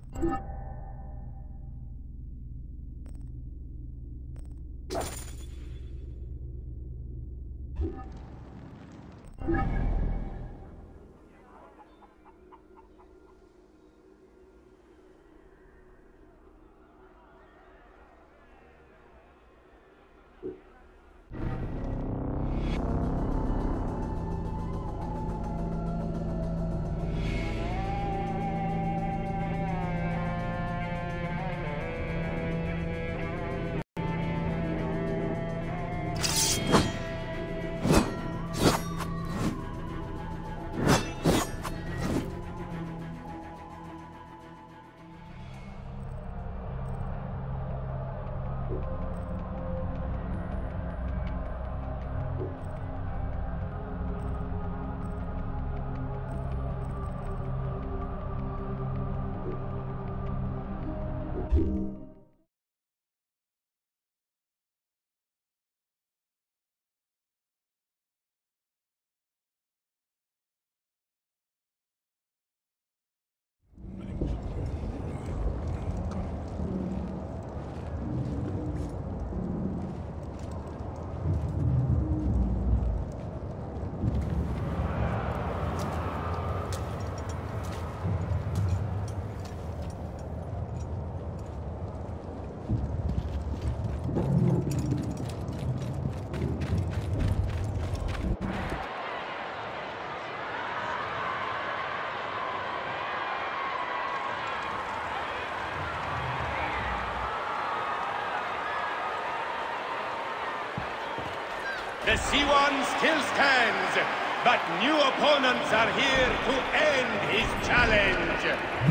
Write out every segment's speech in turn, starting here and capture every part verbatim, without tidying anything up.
The Siwan still stands, but new opponents are here to end his challenge.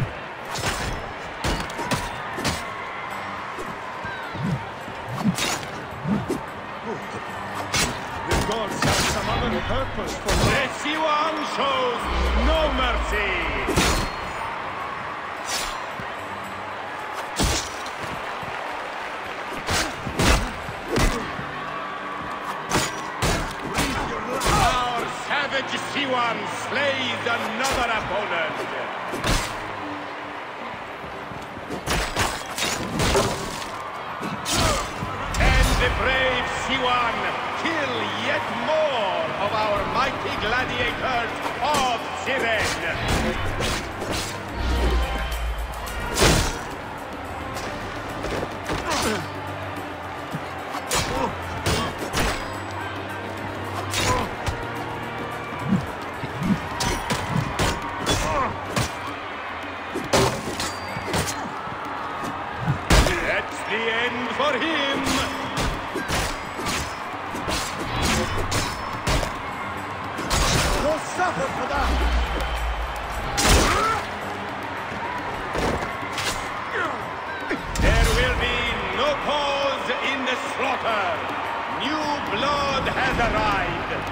The gods have some other purpose for The Siwan shows no mercy. Siwan slays another opponent. And the brave Siwan kill yet more of our mighty gladiators of Cyrene. For him! You'll suffer for that! There will be no pause in the slaughter. New blood has arrived.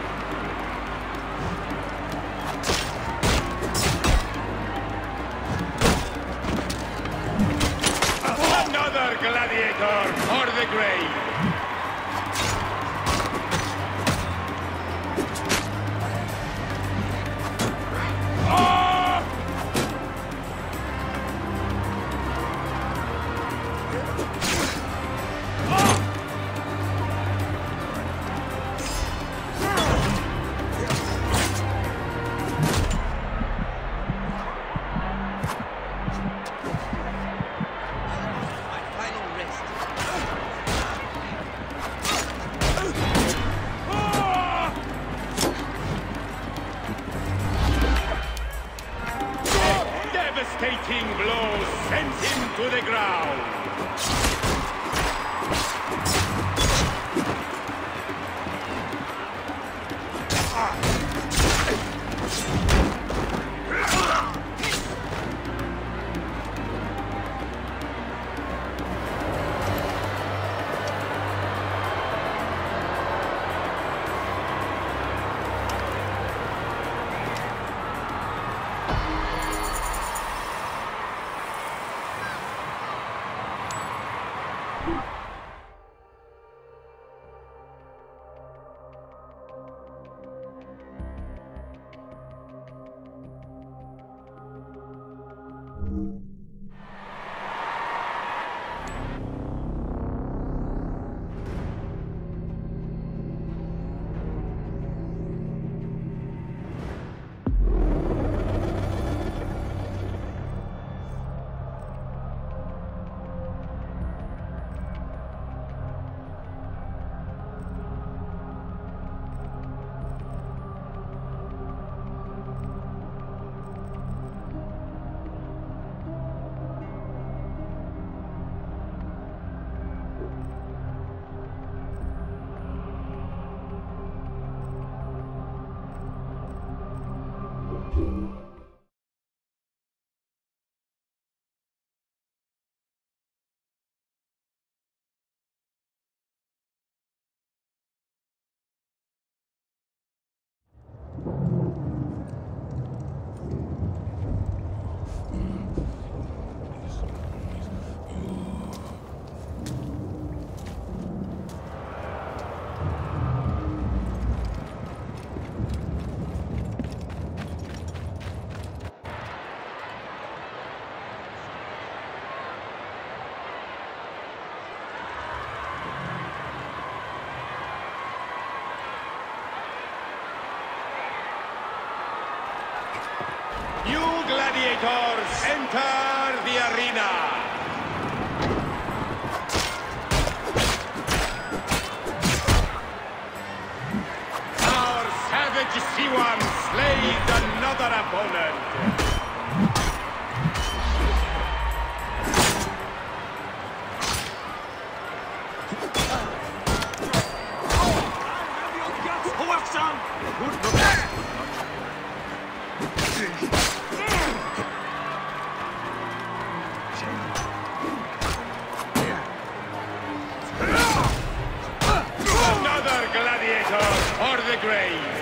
Another gladiator for the grave. Devastating blow sent him to the ground. gladiators enter the arena. Our savage Siwan slays another opponent. Another gladiator for the grave.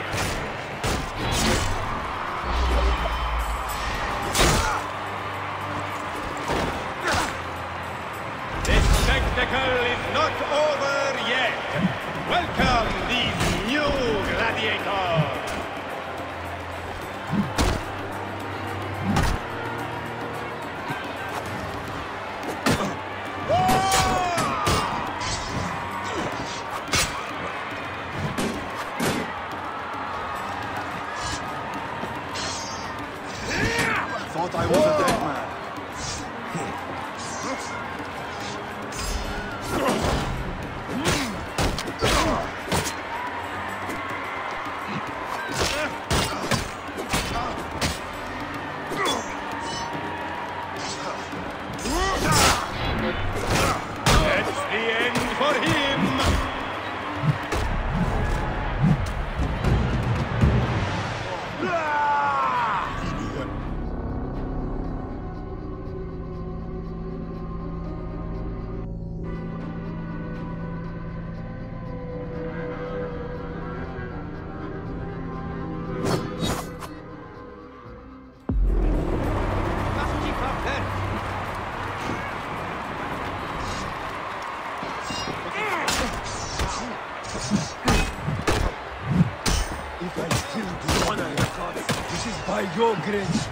This spectacle is not over yet. Welcome these new gladiators. Thought I was a dead man. That's the end for him. If I still do honor your gods, this is by your grace.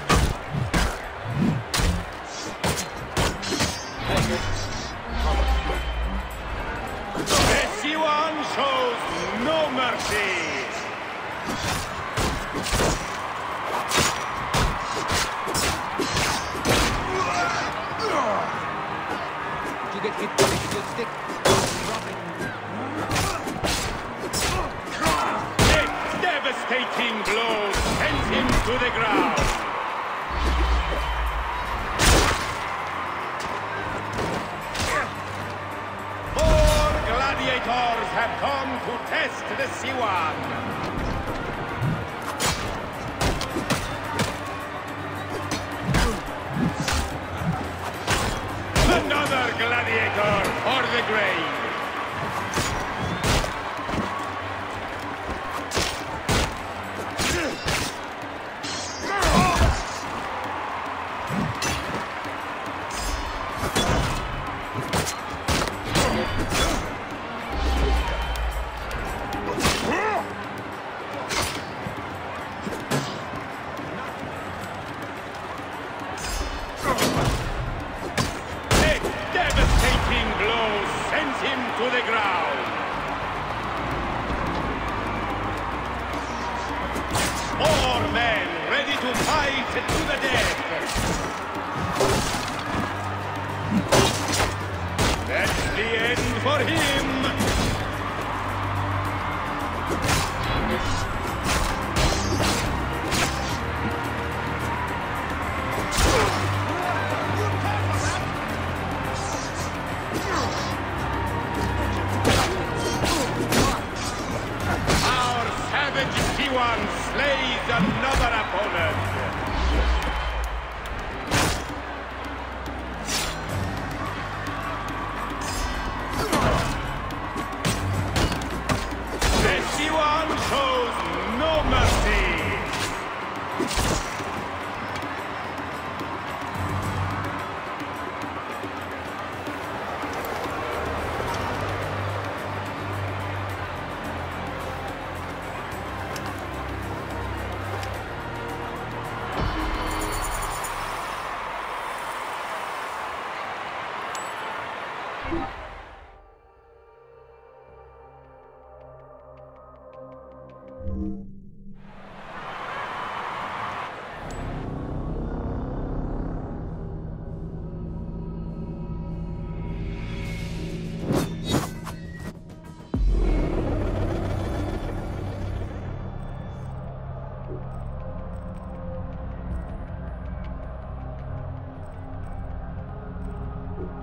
The Siwan shows no mercy. Did you get hit by a good stick? Drop it. A devastating blow sends him to the ground. Four gladiators have come to test the Siwan. Another gladiator for the grave. To the ground. More men ready to fight to the death. That's the end for him. Siwan slays another opponent.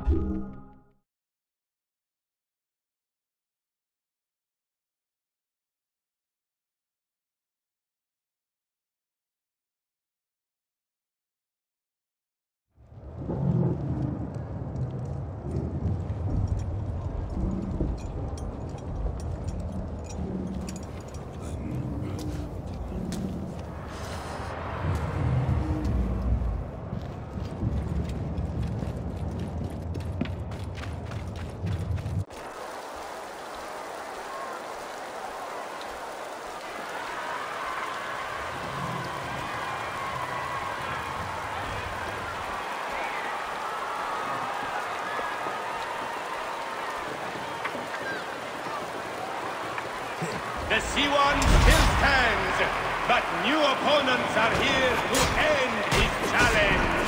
The C one still stands, but new opponents are here to end his challenge.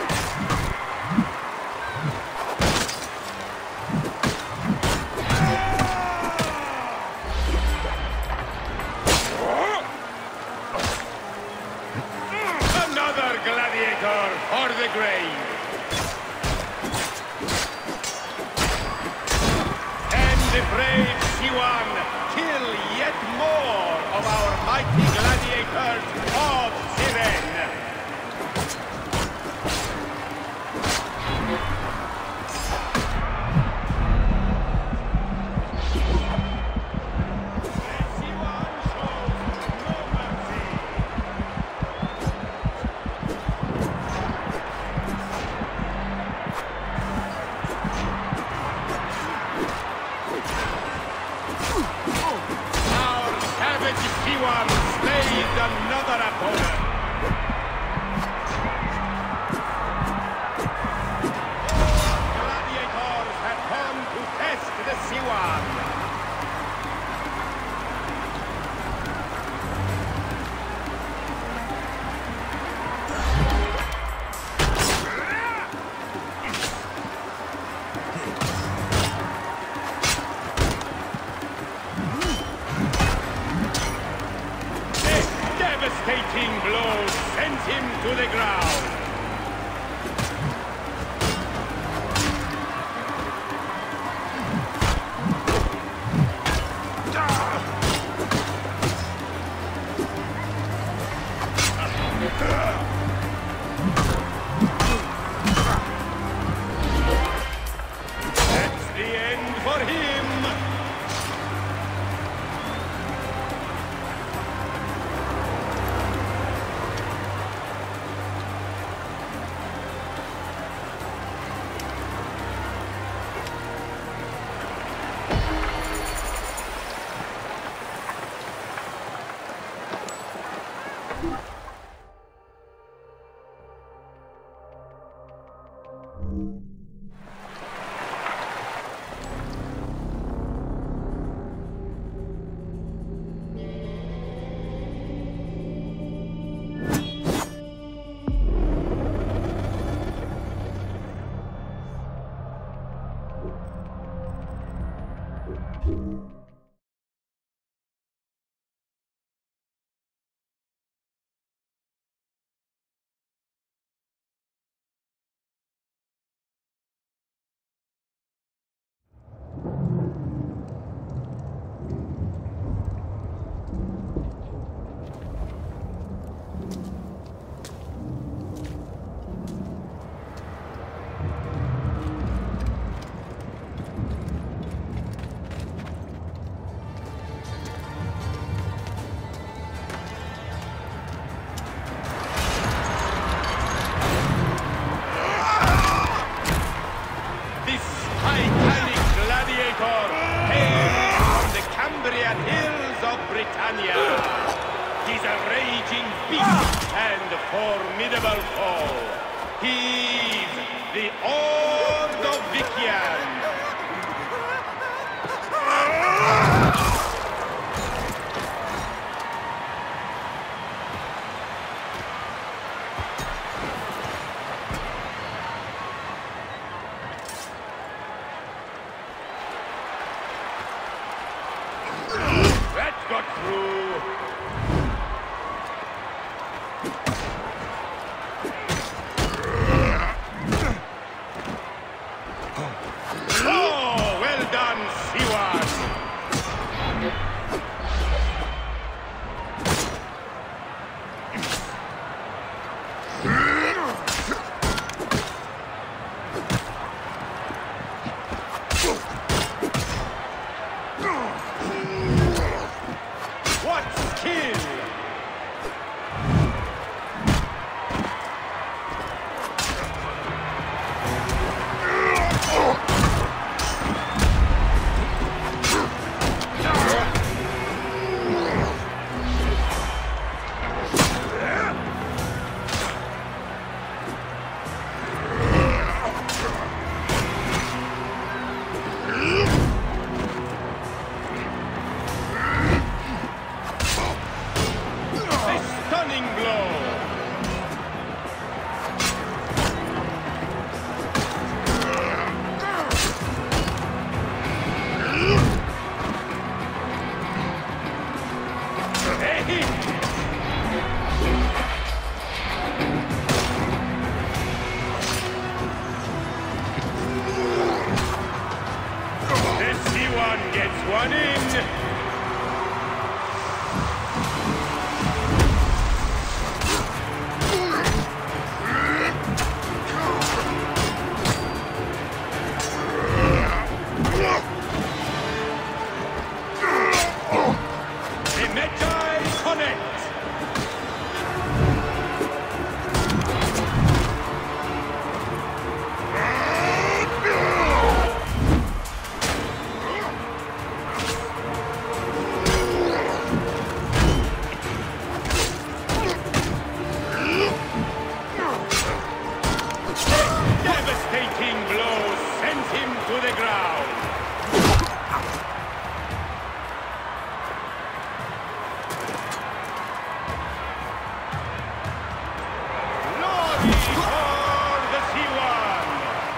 Another gladiator for the grave. And the brave C one kill yet more of our mighty gladiators of Cyrene. The C one shows no mercy. C one slayed another opponent. Gladiators have come to test the C one. Devastating blow sends him to the ground. That's the end for him. He's a raging beast and formidable foe. He's the Ordovician. That got through. Everyone in! The Magi connect! Devastating blow sent him to the ground. Glory for the C one.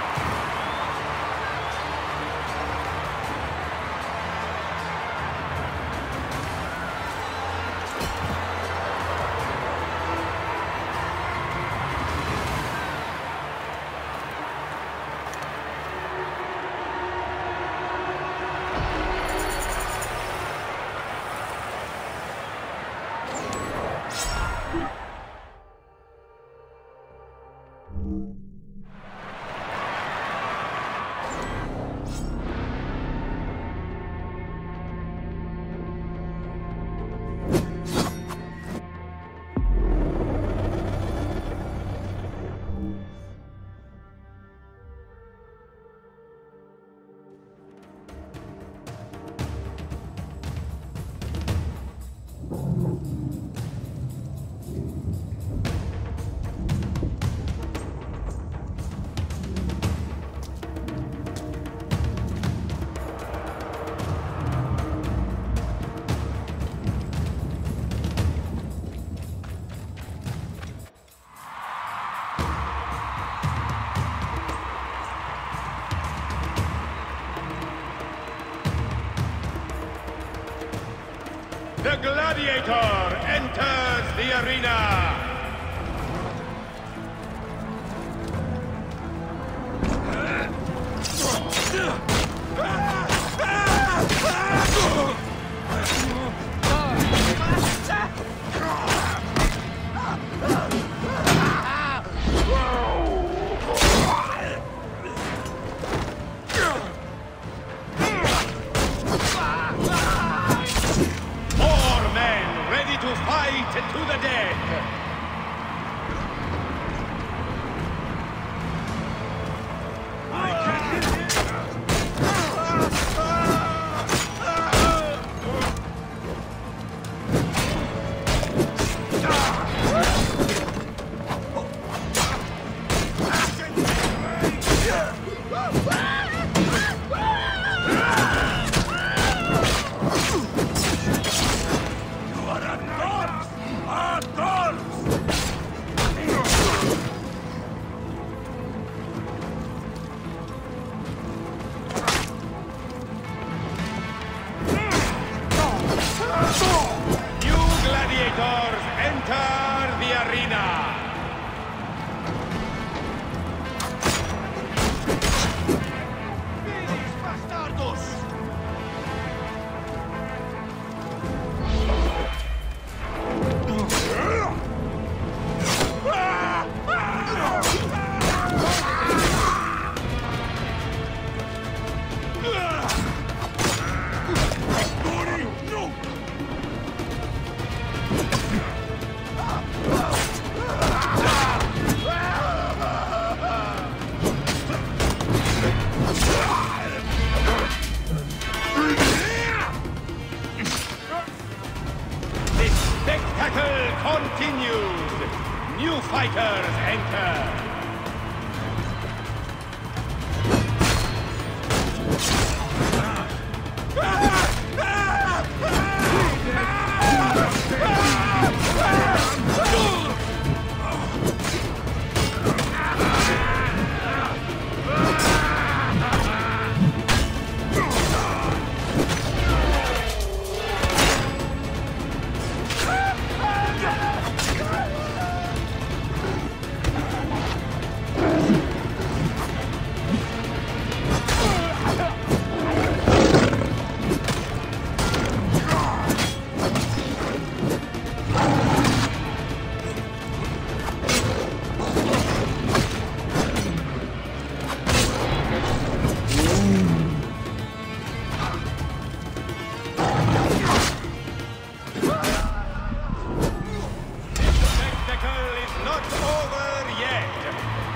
The Gladiator enters the arena! Four men ready to fight to the death!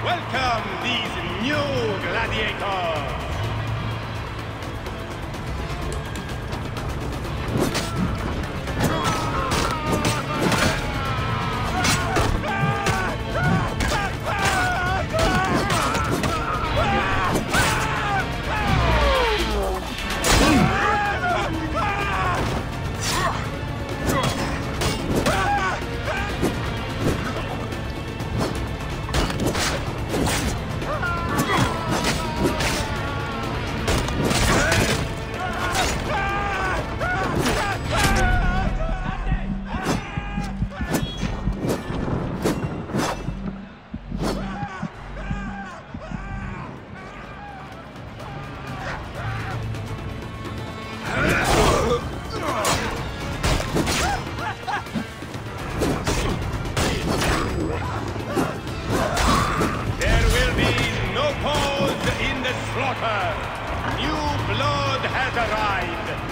Welcome these new gladiators! New blood has arrived!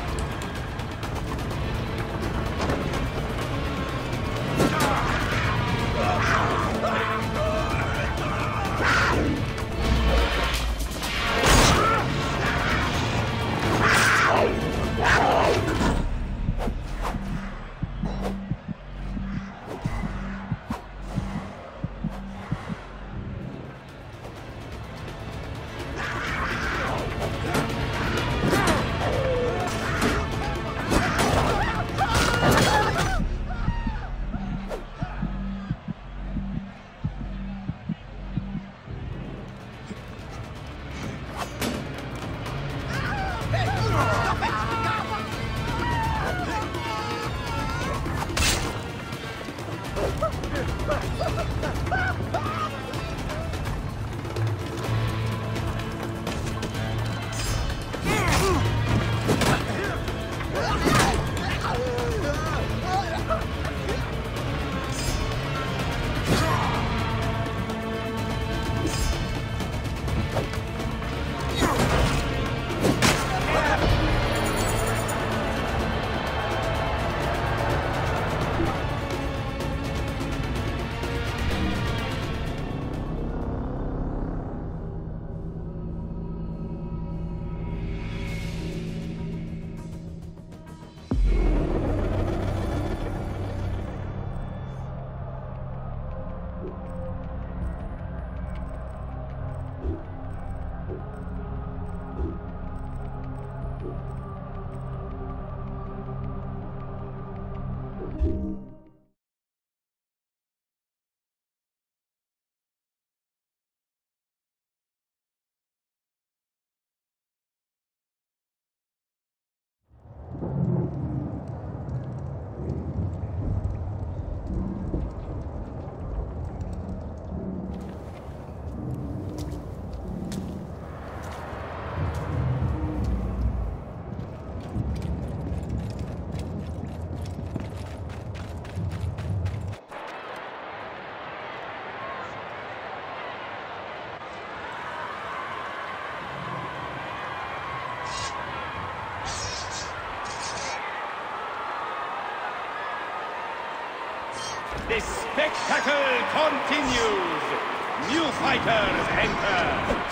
The spectacle continues! New fighters enter!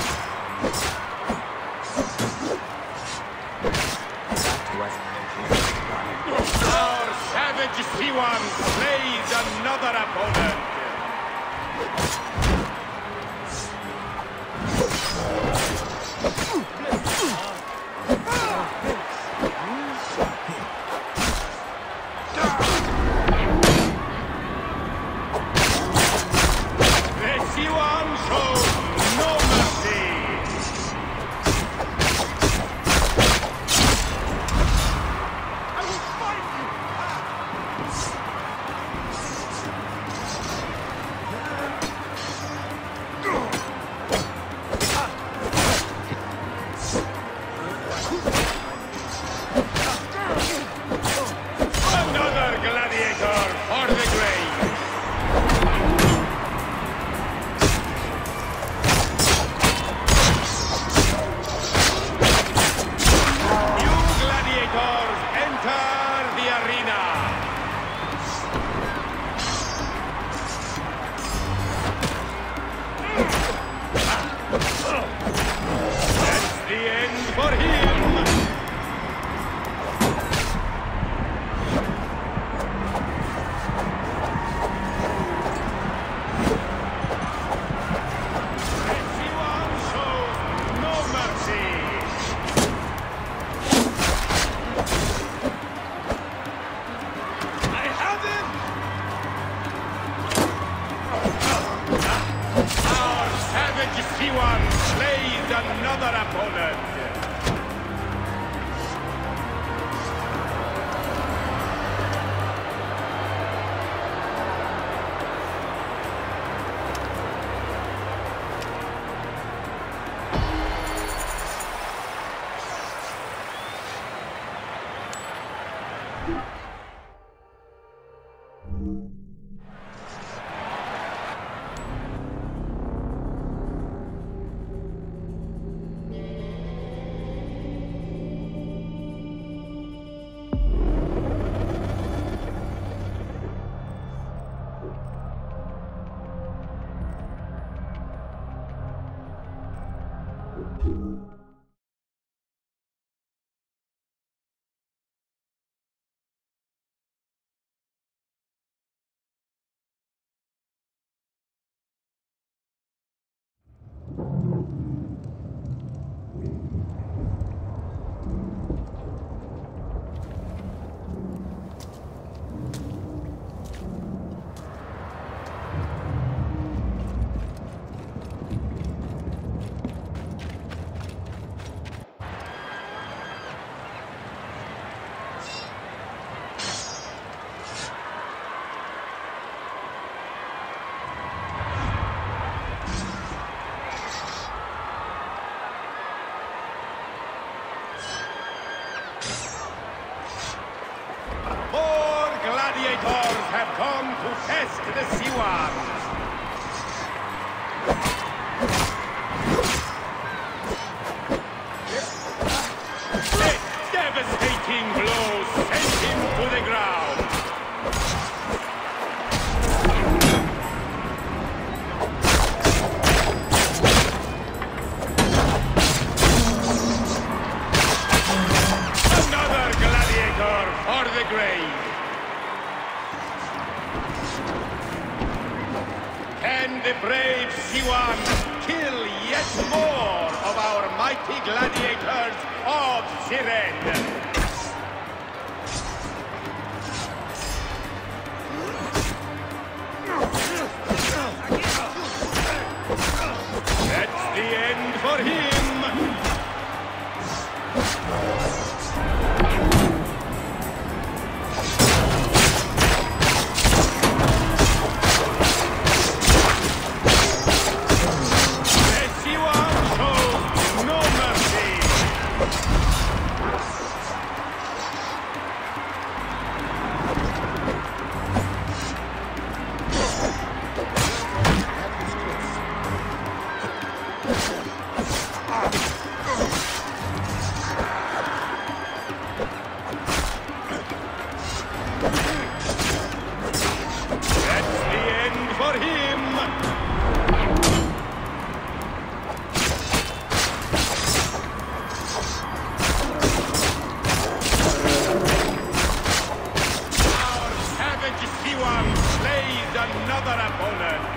Our savage Siwan slays another opponent! That's the end for him! Siwan shows no mercy! I have him! Our savage Siwan slays another opponent! Four gladiators have come to test the Siwans. A devastating blow sent him to the ground. Another gladiator for the grave. Can the brave Siwan kill yet more of our mighty gladiators of Cyrene? That's the end for him! The Siwan shows no mercy! That's the end for him! Our savage Siwan slays another opponent!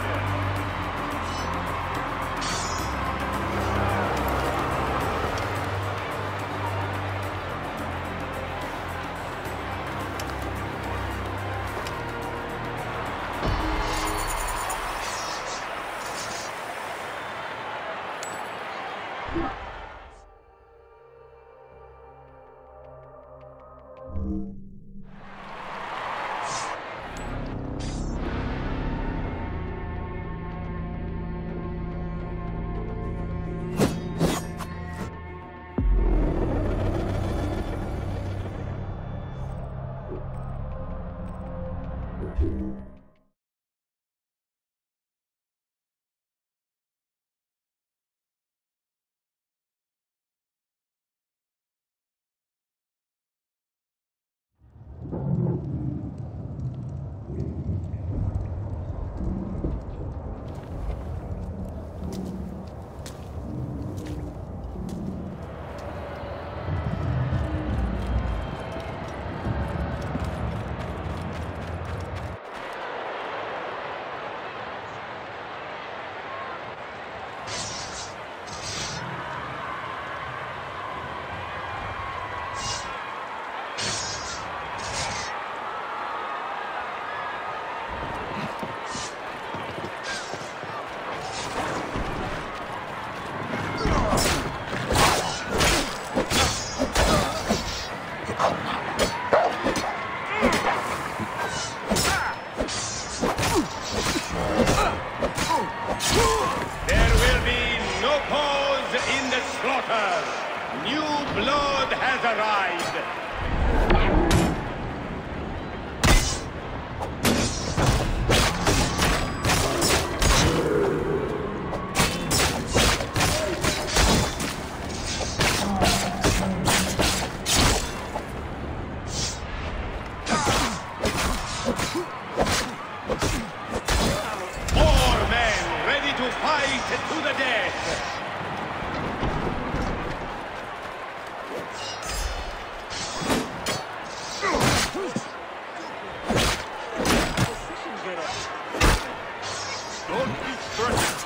the slaughter! New blood has arrived! More men ready to fight to the death! Don't be threatened.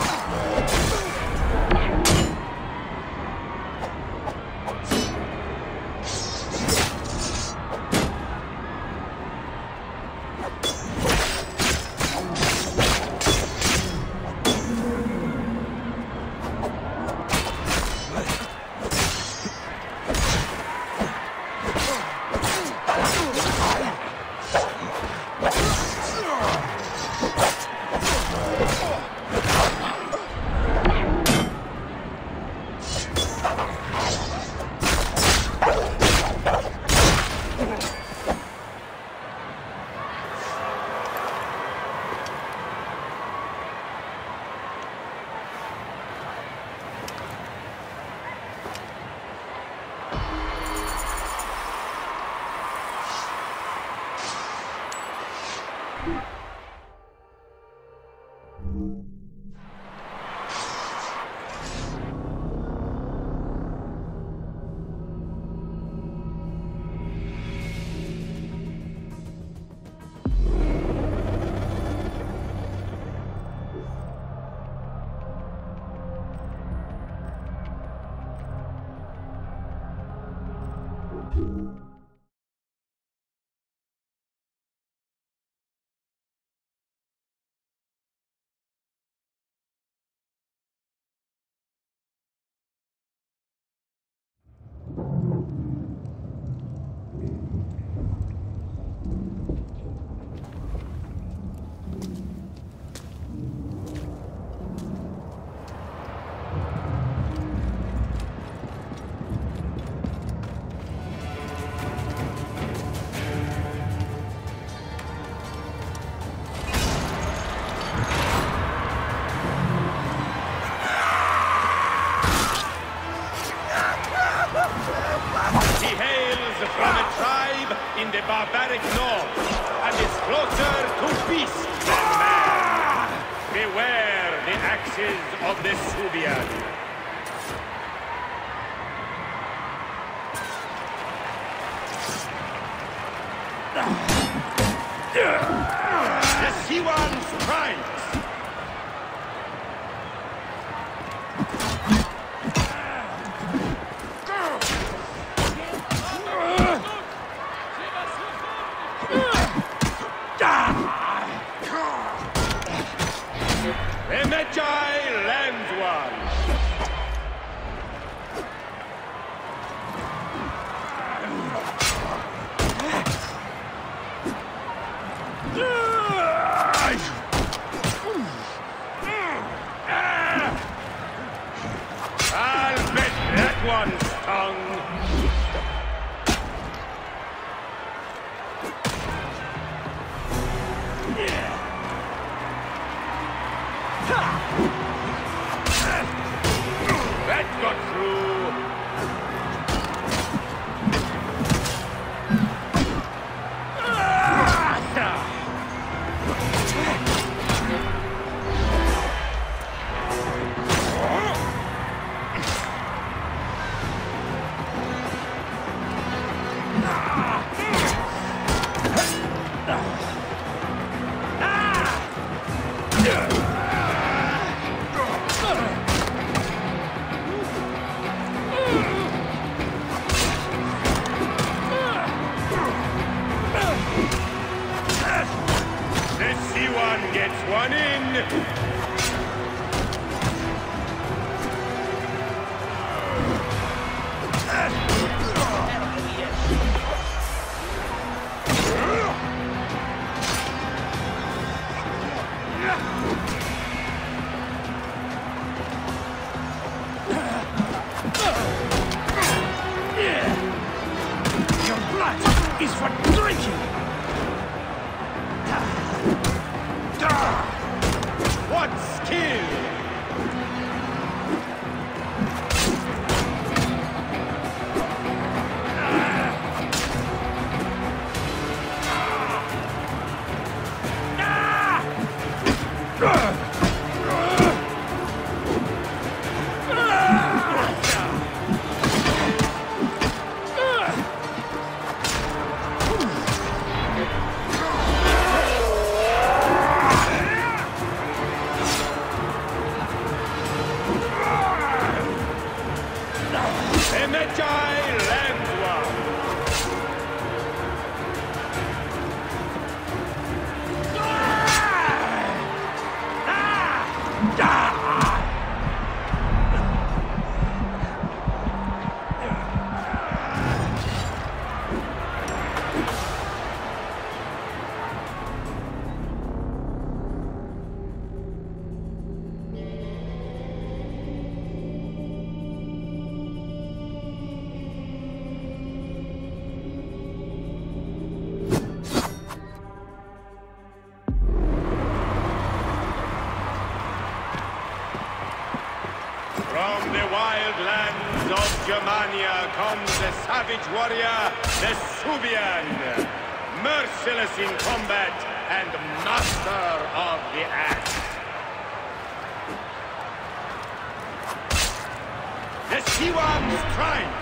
In the barbaric north, and is closer to beast than man. Beware the axes of the Subian. The Siwan strikes. The Magi lands one. I'll bet that one's tongue. That got through. Crikey! What skill! From the wild lands of Germania comes the savage warrior, the Suebian, merciless in combat and master of the axe. The Siwan strikes.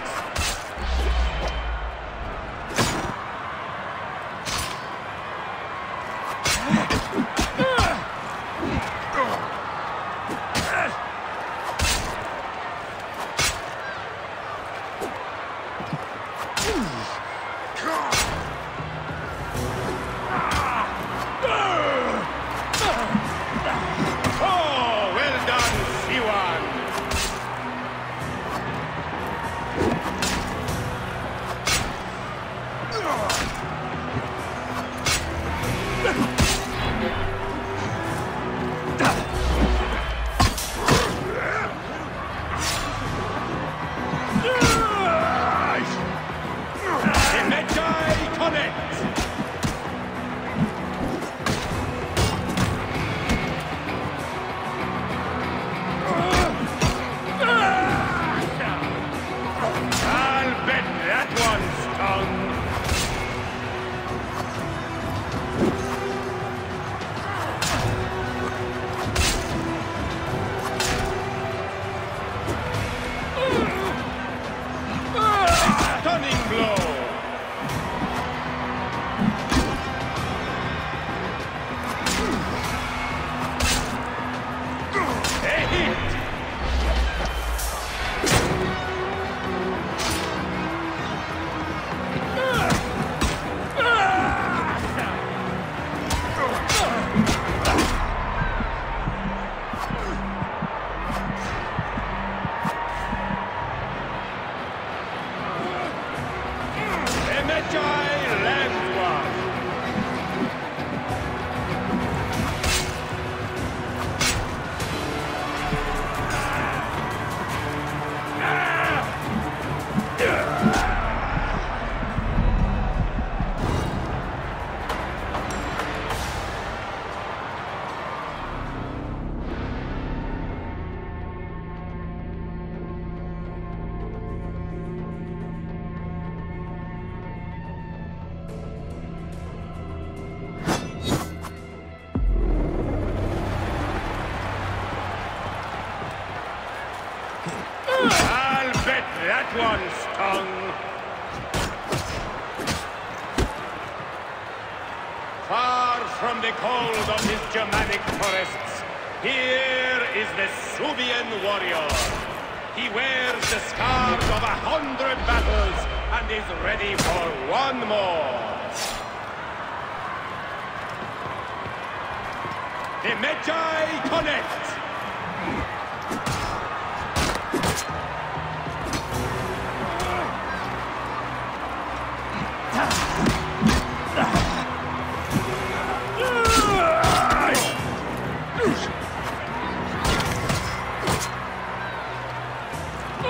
That one stung. Far from the cold of his Germanic forests, here is the Suebian warrior. He wears the scars of a hundred battles and is ready for one more. The Medjay connect.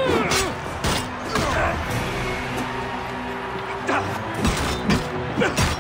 Ugh!